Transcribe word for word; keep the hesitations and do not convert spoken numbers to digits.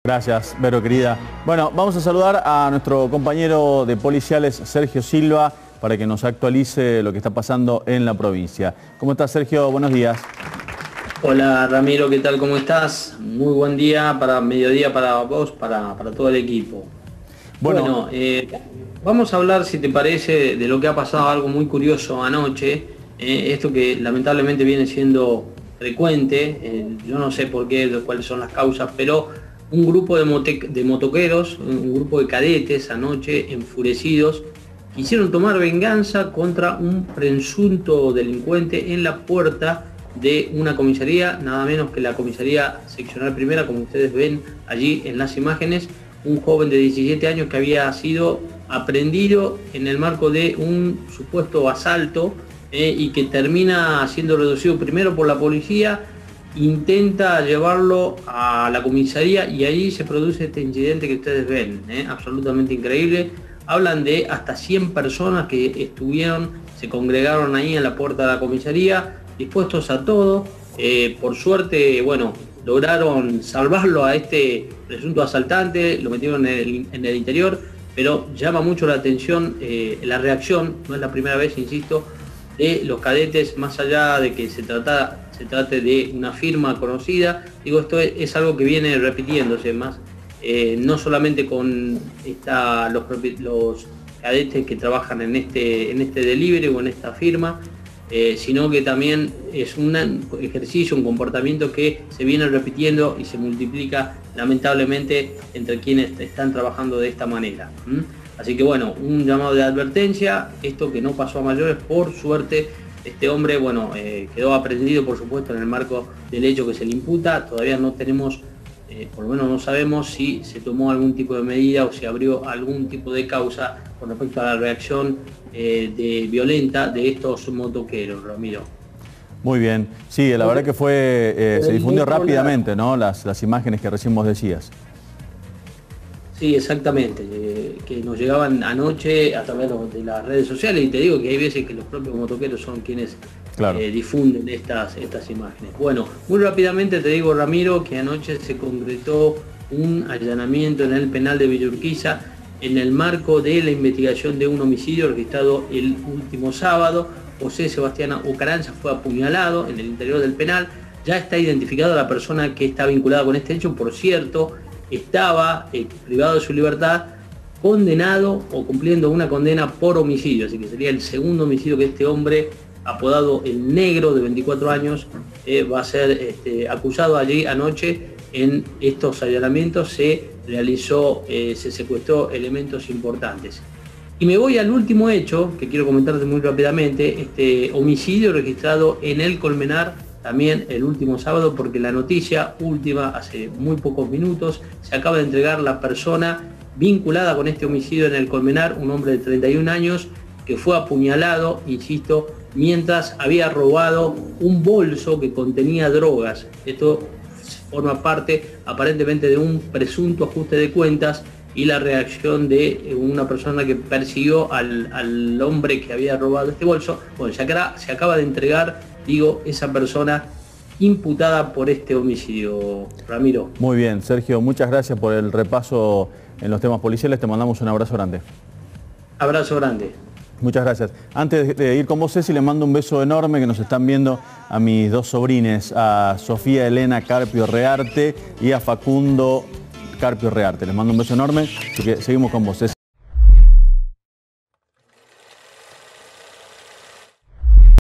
Gracias, Vero, querida. Bueno, vamos a saludar a nuestro compañero de policiales, Sergio Silva, para que nos actualice lo que está pasando en la provincia. ¿Cómo estás, Sergio? Buenos días. Hola, Ramiro, ¿qué tal? ¿Cómo estás? Muy buen día, para mediodía para vos, para, para todo el equipo. Bueno, bueno eh, vamos a hablar, si te parece, de lo que ha pasado, algo muy curioso anoche. Eh, esto que lamentablemente viene siendo frecuente, eh, yo no sé por qué, cuáles son las causas, pero un grupo de, mote, de motoqueros, un grupo de cadetes anoche enfurecidos, quisieron tomar venganza contra un presunto delincuente en la puerta de una comisaría, nada menos que la comisaría seccional primera, como ustedes ven allí en las imágenes, un joven de diecisiete años que había sido aprehendido en el marco de un supuesto asalto eh, y que termina siendo reducido primero por la policía, intenta llevarlo a la comisaría y allí se produce este incidente que ustedes ven, eh, absolutamente increíble. Hablan de hasta cien personas que estuvieron, se congregaron ahí en la puerta de la comisaría, dispuestos a todo. Eh, por suerte, bueno, lograron salvarlo a este presunto asaltante, lo metieron en el, en el interior, pero llama mucho la atención eh, la reacción, no es la primera vez, insisto, de los cadetes, más allá de que se, trata, se trate de una firma conocida. Digo, esto es, es algo que viene repitiéndose más, eh, no solamente con esta, los, los cadetes que trabajan en este, en este delivery o en esta firma, Eh, sino que también es un ejercicio, un comportamiento que se viene repitiendo y se multiplica lamentablemente entre quienes están trabajando de esta manera. ¿Mm? Así que bueno, un llamado de advertencia, esto que no pasó a mayores, por suerte. Este hombre, bueno, eh, quedó aprehendido, por supuesto, en el marco del hecho que se le imputa. Todavía no tenemos, eh, por lo menos no sabemos si se tomó algún tipo de medida o se abrió algún tipo de causa con respecto a la reacción eh, de, violenta de estos motoqueros, Ramiro. Muy bien. Sí, la verdad que fue, eh, se difundió rápidamente, ¿no? Las, las imágenes que recién vos decías. Sí, exactamente, eh, que nos llegaban anoche a través de las redes sociales, y te digo que hay veces que los propios motoqueros son quienes claro. eh, difunden estas, estas imágenes. Bueno, muy rápidamente te digo, Ramiro, que anoche se concretó un allanamiento en el penal de Villa Urquiza en el marco de la investigación de un homicidio registrado el último sábado. José Sebastián Ocaranza fue apuñalado en el interior del penal. Ya está identificada la persona que está vinculada con este hecho. Por cierto, estaba eh, privado de su libertad, condenado o cumpliendo una condena por homicidio, así que sería el segundo homicidio que este hombre, apodado el Negro, de veinticuatro años, eh, va a ser este, acusado. Allí anoche en estos allanamientos se realizó, eh, se secuestró elementos importantes. Y me voy al último hecho, que quiero comentarte muy rápidamente, este homicidio registrado en el Colmenar, también el último sábado, porque la noticia última, hace muy pocos minutos, se acaba de entregar la persona vinculada con este homicidio en el Colmenar, un hombre de treinta y un años, que fue apuñalado, insisto, mientras había robado un bolso que contenía drogas. Esto forma parte aparentemente de un presunto ajuste de cuentas y la reacción de una persona que persiguió al, al hombre que había robado este bolso. Bueno, se acaba, se acaba de entregar, digo, esa persona imputada por este homicidio, Ramiro. Muy bien, Sergio, muchas gracias por el repaso en los temas policiales. Te mandamos un abrazo grande. Abrazo grande. Muchas gracias. Antes de ir con vos, Ceci, le mando un beso enorme que nos están viendo a mis dos sobrines, a Sofía Elena Carpio Rearte y a Facundo Carpio Rearte. Les mando un beso enorme, así que seguimos con vos, Ceci.